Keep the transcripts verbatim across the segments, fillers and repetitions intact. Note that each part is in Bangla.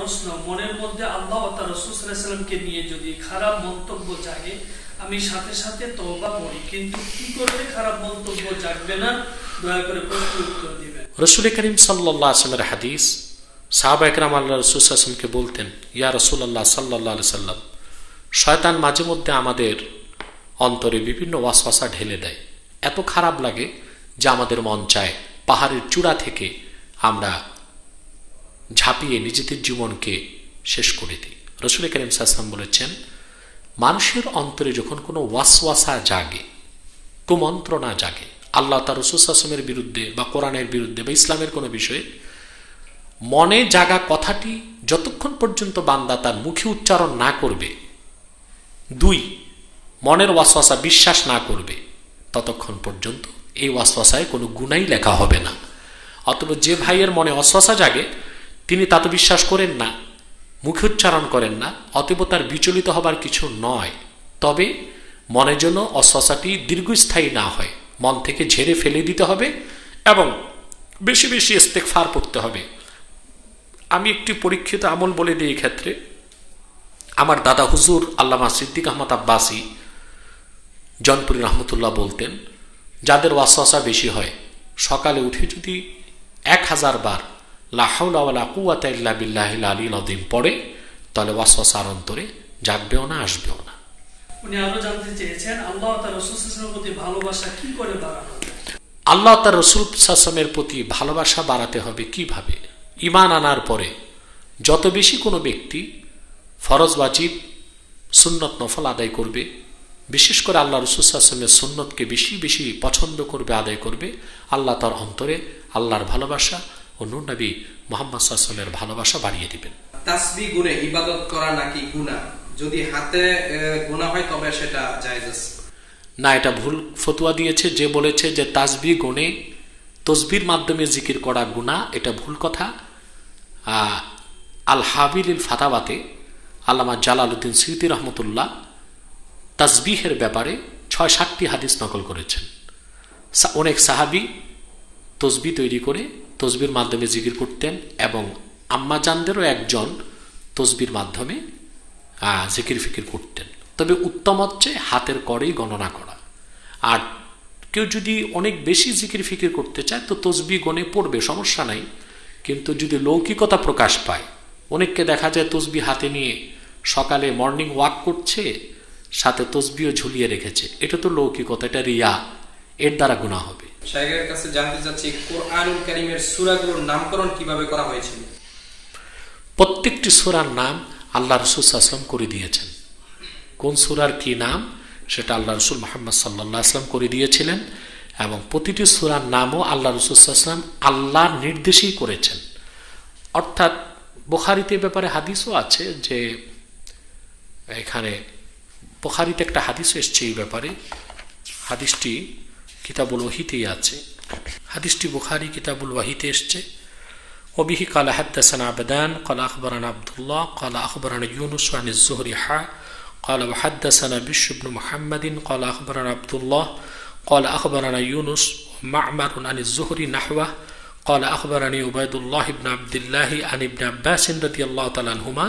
প্রশ্ন, মনের মধ্যে আল্লাহ ও তার রাসূল সাল্লাল্লাহু আলাইহি ওয়াসাল্লামকে নিয়ে যদি খারাপ মন্তব্য জাগে, আমি সাথে সাথে তওবা করি, কিন্তু কি করলে খারাপ মন্তব্য জাগবে না? দয়া করে প্রশ্ন উত্তর দিবেন। রাসূল করিম সাল্লাল্লাহু আলাইহি ওয়াসাল্লামের হাদিস, সাহাবায়ে কেরাম আল্লাহ রাসূল সাল্লাল্লাহু আলাইহি ওয়াসাল্লামকে বলতেন, ইয়া রাসূলুল্লাহ সাল্লাল্লাহু আলাইহি ওয়াসাল্লাম, শয়তান মাঝে মধ্যে আমাদের অন্তরে বিভিন্ন ওয়াসওয়াসা ঢেলে দেয়, এত খারাপ লাগে যে আমাদের মন চায় পাহাড়ের চূড়া থেকে আমরা ঝাঁপিয়ে নিজেদের জীবনকে শেষ করে দিই। রাসূল করিম সাল্লাল্লাহু আলাইহি ওয়াসাল্লাম বলেছেন, মানুষের অন্তরে যখন কোনো ওয়াসওয়াসা জাগে, কুমন্ত্রণা জাগে আল্লাহ তার রাসূল সাল্লাল্লাহু আলাইহি ওয়াসাল্লামের বিরুদ্ধে বা কোরআনের বিরুদ্ধে বা ইসলামের কোনো বিষয়ে, মনে জাগা কথাটি যতক্ষণ পর্যন্ত বান্দা তার মুখে উচ্চারণ না করবে, দুই মনের ওয়াসওয়াসা বিশ্বাস না করবে, ততক্ষণ পর্যন্ত এই ওয়াসওয়াসায় কোনো গুনাই লেখা হবে না। অথবা যে ভাইয়ের মনে ওয়াসওয়াসা জাগে তিনি তা তো বিশ্বাস করেন না, মুখে উচ্চারণ করেন না, অতএব তার বিচলিত হবার কিছু নয়। তবে মনে যেন ওয়াসওয়াসাটি দীর্ঘস্থায়ী না হয়, মন থেকে ঝেড়ে ফেলে দিতে হবে এবং বেশি বেশি ইস্তেগফার পড়তে হবে। আমি একটি পরীক্ষিত আমল বলে দিই। এই ক্ষেত্রে আমার দাদা হুজুর আল্লামা সিদ্দিক আহমদ আব্বাসী জনপুরি রহমতুল্লাহ বলতেন, যাদের ওয়াসওয়াসা বেশি হয় সকালে উঠে যদি এক হাজার বার লা হাওলা ওয়ালা কুওয়াতা ইল্লা বিল্লাহিল আলিয়্যিল আযীম পড়ে, তাহলে ওয়াসওয়াসার অন্তরে জাগবেও না, আসবেও না। উনি আরো জানতে চেয়েছেন, আল্লাহ তার রাসূল সাল্লাল্লাহু আলাইহি ওয়াসাল্লামের প্রতি ভালোবাসা কি করে বাড়ানো যায়? আল্লাহ তার রাসূল সাল্লাল্লাহু আলাইহি ওয়াসাল্লামের প্রতি ভালোবাসা বাড়াতে হবে কিভাবে? ঈমান আনার পরে যত বেশি কোনো ব্যক্তি ফরজ ওয়াজিব সুন্নত নফল আদায় করবে, বিশেষ করে আল্লাহ রাসূল সাল্লাল্লাহু আলাইহি ওয়াসাল্লামের সুন্নতকে বেশি বেশি পছন্দ করবে, আদায় করবে, আল্লাহ তার অন্তরে আল্লাহর ভালোবাসা ও নূর নবী মুহাম্মদ সাল্লাল্লাহু আলাইহি ওয়াসাল্লামের ভালোবাসা বাড়িয়ে দিবেন। তাসবিহ গুণে ইবাদত করা নাকি গুনাহ? যদি হাতে গুনাহ হয় তবে সেটা জায়েজ আছে না? এটা ভুল ফতোয়া দিয়েছে যে বলেছে যে তাসবিহ গুণে তসবির মাধ্যমে জিকির করা গুনাহ, এটা ভুল কথা। আল হাবিলিল ফাতাওয়াতে আল্লামা জালালউদ্দিন সুয়ুতী রহমতুল্লাহ তাসবিহের ব্যাপারে ছয় সাতটি হাদিস নকল করেছেন। অনেক সাহাবী তসবিহ তৈরি করে তসবির মাধ্যমে জিকির করতেন এবং আম্মাজানদেরও একজন তসবির মাধ্যমে জিকির ফিকির করতেন। তবে উত্তম হচ্ছে হাতের করেই গণনা করা। আর কেউ যদি অনেক বেশি জিকির ফিকির করতে চায় তো তসবিহ গণে পড়বে, সমস্যা নাই। কিন্তু যদি লৌকিকতা প্রকাশ পায়, অনেককে দেখা যায় তসবিহ হাতে নিয়ে সকালে মর্নিং ওয়াক করছে, সাথে তসবিহ ঝুলিয়ে রেখেছে, এটা তো লৌকিকতা, এটা রিয়া, এর দ্বারা গুনাহ হবে। শায়খের কাছে জানতে চাচ্ছি, কোরআনুল কারীমের সূরাগুলোর নামকরণ কিভাবে করা হয়েছিল? প্রত্যেকটি সূরার নাম আল্লাহ রাসূল সাল্লাল্লাহু আলাইহি ওয়াসাল্লাম করে দিয়েছেন। কোন সূরার কি নাম সেটা আল্লাহ রাসূল মুহাম্মদ সাল্লাল্লাহু আলাইহি ওয়াসাল্লাম করে দিয়েছিলেন এবং প্রতিটি সূরার নামও আল্লাহ রাসূল সাল্লাল্লাহু আলাইহি ওয়াসাল্লাম আল্লাহর নির্দেশেই করেছেন। অর্থাৎ বুখারীতে ব্যাপারে হাদিসও আছে যে, এখানে বুখারীতে একটা হাদিস এসছে এই ব্যাপারে, হাদিসটি কিতাবুল ওয়াহিতেই আছে। হাদিসটি বুখারী কিতাবুল ওয়াহিতে এসছে। وبه قال حدثنا عبدان قال أخبرنا عبد الله قال أخبرنا يونس عن الزهري حا قال وحدثنا بشر بن محمد قال أخبرنا عبد الله قال أخبرنا يونس معمر عن الزهري نحوه قال أخبرني عبيد الله بن عبد الله عن ابن عباس رضي الله تعالى عنهما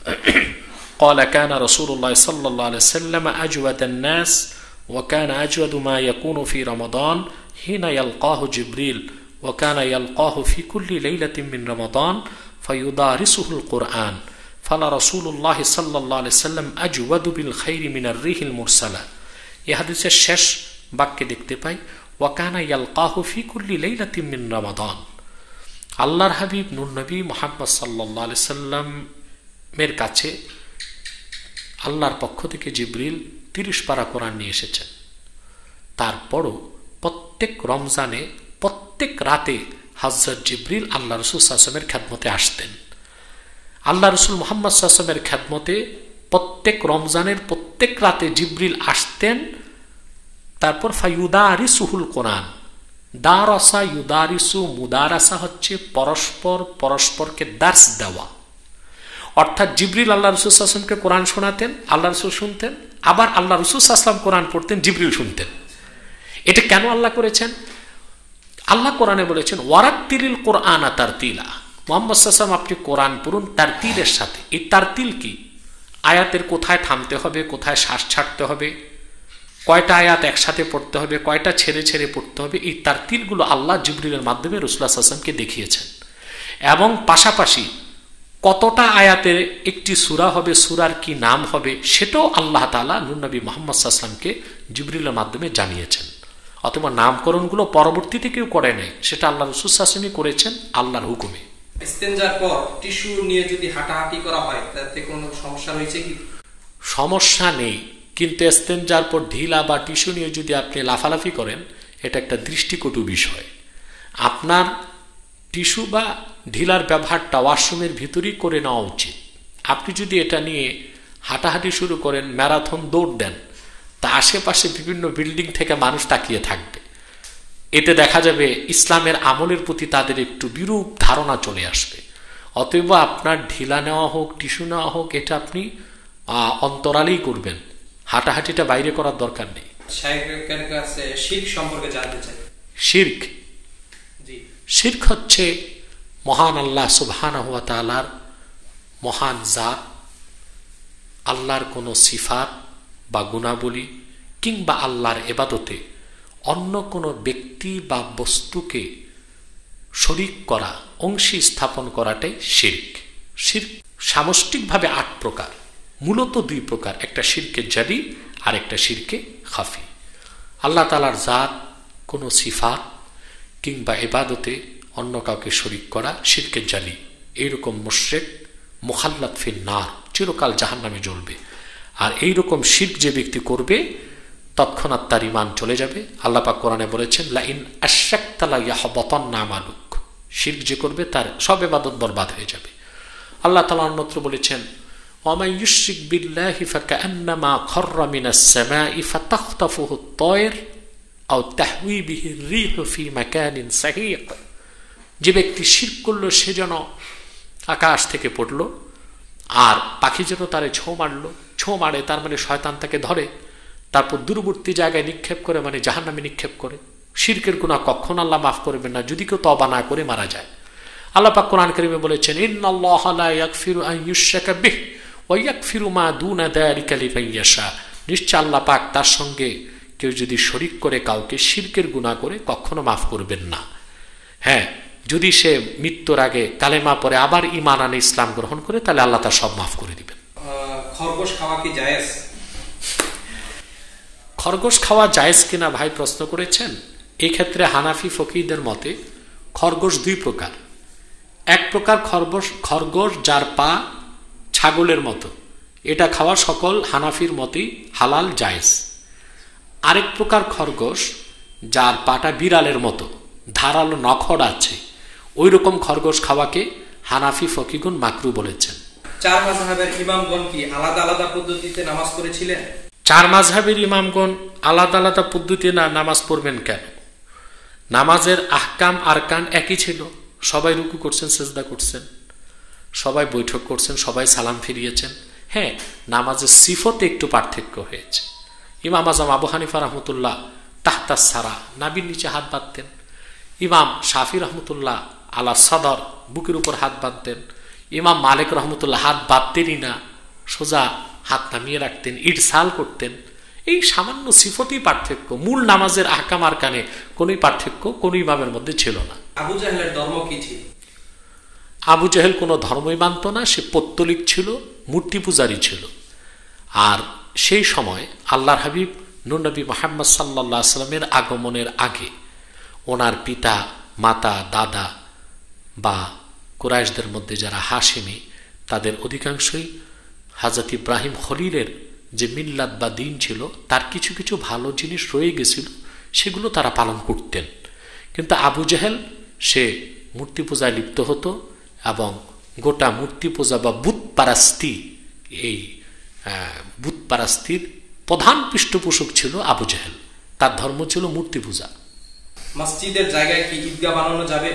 قال كان رسول الله صلى الله عليه وسلم أجود الناس وكان أجود ما يكون في رمضان حين يلقاه جبريل وكان يلقاه في كل ليلة من رمضان فيدارسه القرآن فلا رسول الله صلى الله عليه وسلم أجود بالخير من الريح المرسلة। এই হাদিসের শেষ বাক্যে দেখতে পাই وكان يلقاه في كل ليلة من رمضان। আল্লাহর হাবিব নূর নবী মুহাম্মদ সাল্লাল্লাহু আলাইহি সাল্লামের কাছে আল্লাহর পক্ষ থেকে জিবরিল তিরিশ পারা কোরআন নিয়ে এসেছেন। তারপরও প্রত্যেক রমজানে প্রত্যেক রাতে হযরত জিবরিল আল্লাহ রাসূল সাল্লাল্লাহু আলাইহি ওয়াসাল্লামের খেদমতে আসতেন। আল্লাহ রাসূল মুহাম্মদ সাল্লাল্লাহু আলাইহি ওয়াসাল্লামের খেদমতে প্রত্যেক রমজানের প্রত্যেক রাতে জিবরিল আসতেন। তারপর ফায়ুদারিসুহুল কোরআন, দারাসা ইউদারিসু, মুদারাসা হচ্ছে পরস্পর পরস্পরকে দার্স দেওয়া। অর্থাৎ জিবরিল আল্লাহ রাসূল সাল্লাল্লাহু আলাইহি ওয়াসাল্লামকে কোরআন শোনাতেন, আল্লাহ রাসূল শুনতেন, আবার আল্লাহ রাসূল সাল্লাল্লাহু আলাইহি ওয়াসাল্লাম কোরআন পড়তেন, জিবরিল শুনতেন। এটা কেন আল্লাহ করেছেন? আল্লাহ কোরআনে বলেছেন ওয়ারাত্তিলিল কোরআনা তারতিলা, মোহাম্মদ সাল্লাল্লাহু আপনি কোরআন পড়ুন তারতিলের সাথে। এই তারতিল কি? আয়াতের কোথায় থামতে হবে, কোথায় শ্বাস ছাড়তে হবে, কয়টা আয়াত একসাথে পড়তে হবে, কয়টা ছেড়ে ছেড়ে পড়তে হবে, এই তারতিলগুলো আল্লাহ জিবরিলের মাধ্যমে রাসূলুল্লাহ সাল্লাল্লাহু আলাইহি ওয়াসাল্লামকে দেখিয়েছেন। এবং পাশাপাশি কতটা আয়াতের একটি সূরা হবে, সূরার কি নাম হবে, সেটাও আল্লাহ তাআলা নূর নবী মুহাম্মদ সাল্লাল্লাহু আলাইহি ওয়াসাল্লামকে জিবরিলের মাধ্যমে জানিয়েছেন। অথবা নামকরণগুলো পরবর্তীতে কেউ করে নাই, সেটা আল্লাহ রাসূল সাল্লাল্লাহু আলাইহি ওয়াসাল্লাম করেছেন আল্লাহর হুকুমে। ইস্তেনজার পর টিস্যু নিয়ে যদি হাঁটাহাঁটি করা হয় তাতে কোনো সমস্যা রয়েছে কি? সমস্যা নেই, কিন্তু ইস্তেনজার পর ঢিলা বা টিস্যু নিয়ে যদি আপনি লাফালাফি করেন, এটা একটা দৃষ্টিকটু বিষয়। আপনার টিস্যু বা ঢিলার ব্যবহারটা ওয়াশরুমের ভিতরেই করে নেওয়া উচিত। আপনি যদি এটা নিয়ে হাঁটাহাঁটি শুরু করেন, ম্যারাথন দৌড় দেন, তা আশেপাশে বিভিন্ন বিল্ডিং থেকে মানুষ তাকিয়ে থাকবে। এতে দেখা যাবে ইসলামের আমলের প্রতি তাদের একটু বিরূপ ধারণা চলে আসবে। অতএব আপনার ঢিলা নেওয়া হোক, টিস্যু নেওয়া হোক, এটা আপনি অন্তরালেই করবেন, হাঁটাহাঁটিটা বাইরে করার দরকার নেই। শাইখের কাছে শিরক সম্পর্কে জানতে চাই। শিরক জি শিরক হচ্ছে মহান আল্লাহ সুবহানাহু ওয়া তাআলার মহান জাত, আল্লাহর কোনো সিফাত বা গুণাবলী কিংবা আল্লাহর ইবাদতে অন্য কোনো ব্যক্তি বা বস্তুকে শরীক করা, অংশী স্থাপন করাটাই শিরক। শিরক সামষ্টিকভাবে আট প্রকার, মূলত দুই প্রকার, একটা শিরকে জালি আর একটা শিরকে খাফি। আল্লাহ তাআলার জাত, কোনো সিফাত কিংবা ইবাদতে অন্য কাউকে শরীক করা শিরকে জালি। এইরকম মুশরিক মুখাল্লাদ ফিন নার, চিরকাল জাহান্নামে জ্বলবে। আর এইরকম শিরক যে ব্যক্তি করবে তৎক্ষণাৎ তার ঈমান চলে যাবে। আল্লাহ পাক কোরআনে বলেছেন, লা ইন আশরাকতা লা ইয়াহবাতান্না আমালুক, শিরক যে করবে তার সব ইবাদত বরবাদ হয়ে যাবে। আল্লাহ তাআলা অন্যত্র বলেছেন, ওয়া মান ইউশরিক বিল্লাহি ফাকান্নামা খাররা মিনাস সামাই ফাতাখতাফুহু আত-তায়র আও তাহউই বিহি আর-রিহু ফি মাকানিন সাহিক। যে ব্যক্তি শিরক করলো সে যেন আকাশ থেকে পড়লো আর পাখি যেন তারে ছো মারলো। ছো মারে তার মানে শয়তান তাকে ধরে, তারপর দূরবর্তী জায়গায় নিক্ষেপ করে, মানে জাহান্নামে নিক্ষেপ করে। শিরকের গুনাহ কখনো আল্লাহ মাফ করবেন না যদি কেউ তওবা না করে মারা যায়। আল্লাহ পাক কোরআন কারীমে বলেছেন, ইন্নাল্লাহা লা ইয়াগফিরু আন ইউশরাকা বিহি ওয়া ইয়াগফিরু মা দুনা যালিকা লিমান ইয়াশা। নিশ্চয় আল্লাহ পাক তার সঙ্গে কেউ যদি শরীক করে কাউকে শিরকের গুনাহ করে কখনো মাফ করবেন না। হ্যাঁ, যদি সে মৃত্যুর আগে কালেমা পড়ে আবার ঈমান আনে, ইসলাম গ্রহণ করে, তাহলে আল্লাহ তার সব মাফ করে দিবেন। খরগোশ খাওয়া কি জায়েজ? খরগোশ খাওয়া জায়েজ কিনা ভাই প্রশ্ন করেছেন। এই ক্ষেত্রে হানাফি ফকিহদের মতে খরগোশ দুই প্রকার। এক প্রকার খরগোশ খরগোশ যার পা ছাগলের মতো, এটা খাওয়া সকল হানাফির মতেই হালাল জায়েজ। আরেক প্রকার খরগোশ যার পাটা বিড়ালের মতো, ধারালো নখর আছে, ওই রকম খরগোশ খাওয়াকে হানাফি ফকিহগণ মাকরু বলেছেন। চার মাযহাবের ইমামগণ কি আলাদা আলাদা পদ্ধতিতে নামাজ পড়েছিলেন? চার মাযহাবের ইমামগণ আলাদা আলাদা পদ্ধতিতে না নামাজ পড়বেন কেন? নামাজের আহকাম আরকান একই ছিল। সবাই রুকু করছেন, সেজদা করছেন, সবাই বৈঠক করছেন, সবাই সালাম ফিরিয়েছেন। হ্যাঁ, নামাজের সিফতে একটু পার্থক্য হয়েছে। ইমাম আজম আবু হানিফা রহমতুল্লাহ তাহতা সারা, নাবির নিচে হাত বাঁধতেন। ইমাম শাফি রহমতুল্লাহ আলা সদর, বুকের উপর হাত বাঁধতেন। ইমাম মালিক রহমতুল্লাহ হাত বাঁধতেনই না, সোজা হাত নামিয়ে রাখতেন, ইরসাল করতেন। এই সামান্য সিফতই পার্থক্য, মূল নামাজের আহকাম আরকানে কোনোই পার্থক্য কোন ইমামের মধ্যে ছিল না। আবু জাহেলের ধর্ম কি ছিল? আবু জাহেল কোনো ধর্মই মানত না, সে পৌত্তলিক ছিল, মূর্তি পূজারী ছিল। আর সেই সময় আল্লাহর হাবিব নূর নবী মুহাম্মদ সাল্লাল্লাহু আলাইহি ওয়াসাল্লামের আগমনের আগে ওনার পিতা, মাতা, দাদা বা কুরাইশদের মধ্যে যারা হাশেমি, তাদের অধিকাংশই হযরত ইব্রাহিম খলিলের যে মিল্লাত বা দিন ছিল তার কিছু কিছু ভালো জিনিস রয়ে গেছিল, সেগুলো তারা পালন করতেন। কিন্তু আবু জাহেল সে মূর্তি পূজায় লিপ্ত হতো এবং গোটা মূর্তি পূজা বা বুত পারাস্তি, এই বুত পারাস্তির প্রধান পৃষ্ঠপোষক ছিল আবু জাহেল। তার ধর্ম ছিল মূর্তি পূজা। মসজিদের জায়গায় কি ঈদগাহ বানানো যাবে?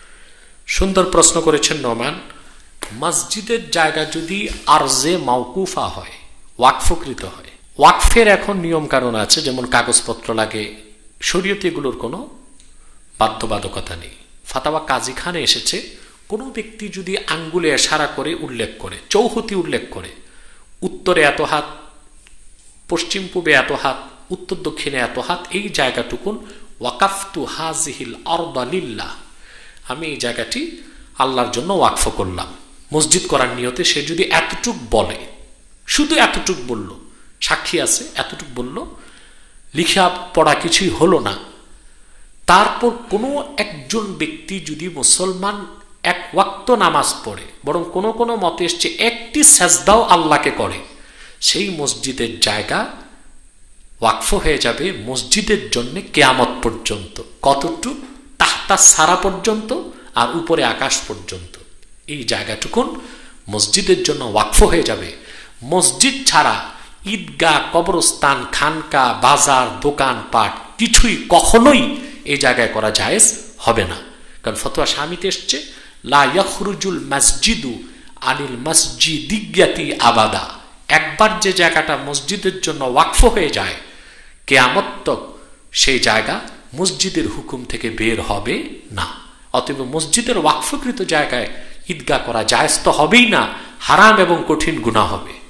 সুন্দর প্রশ্ন করেছেন নোমান। মসজিদের জায়গা যদি আরজে মাওকুফা হয়, ওয়াকফকৃত হয়, ওয়াকফের এখন নিয়ম কানুন আছে, যেমন কাগজপত্র লাগে, শরীয়তে এগুলোর কোনো বাধ্যবাধকতা নেই। ফাতাওয়া কাজী খানে এসেছে কোনো ব্যক্তি যদি আঙ্গুলে ইশারা করে উল্লেখ করে, চৌহতি উল্লেখ করে, উত্তরে এত হাত, পশ্চিম পূবে এত হাত, উত্তর দক্ষিণে এত হাত, এই জায়গাটুকুন ওয়াকাফতু হাজিহিল আরদা লিল্লাহ, আমি এই জায়গাটি আল্লাহর জন্য ওয়াকফ করলাম, মসজিদ করার নিয়তে সে যদি এতটুক বলে, শুধু এতটুক বলল, সাক্ষী আছে, এতটুক বলল, লিখা পড়া কিছুই হলো না, তারপর কোনো একজন ব্যক্তি যদি মুসলমান এক ওয়াক্ত নামাজ পড়ে, বরং কোনো কোনো মতে এসছে একটি সাজদাও আল্লাহকে করে, সেই মসজিদের জায়গা ওয়াকফ হয়ে যাবে মসজিদের জন্য কিয়ামত পর্যন্ত। কতটুক? তাহতা সারা পর্যন্ত, আর উপরে আকাশ পর্যন্ত। এই জায়গাটুকুন মসজিদের জন্য ওয়াকফ হয়ে যাবে। মসজিদ ছাড়া ঈদগাহ, কবরস্থান, খানকা, বাজার, দোকানপাট কিছুই কখনোই এই জায়গায় করা জায়েজ হবে না। কারণ ফতোয়া শামিতে এসছে লা ইয়াখরুজুল মসজিদু আনিল মসজিদিয়াতি আবাদা, একবার যে জায়গাটা মসজিদের জন্য ওয়াকফ হয়ে যায় কিয়ামত তক সেই জায়গা মসজিদের হুকুম থেকে বের হবে না। অতএব মসজিদের ওয়াকফকৃত জায়গায় ঈদগাহ করা জায়েজ তো হবেই না, হারাম এবং কঠিন গুনাহ হবে।